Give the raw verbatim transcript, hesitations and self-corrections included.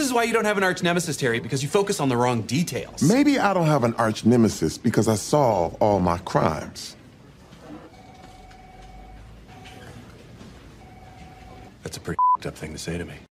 is why you don't have an arch nemesis, Terry, because you focus on the wrong details. Maybe I don't have an arch nemesis because I solve all my crimes. That's a pretty up thing to say to me.